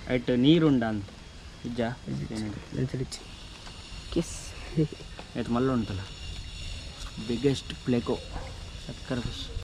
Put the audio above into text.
ಆಯ್ತು ನೀರುಂಡ ಅಂತ ಇಜ್ಜ ಕಿಸ್ ಆಯ್ತು ಮಲ್ಲ ಉಂಟಲ್ಲ ಬಿಗ್ಗೆಸ್ಟ್ ಪ್ಲೇಕೋ ಸಕ್ಕರೆ ಫಿಶ್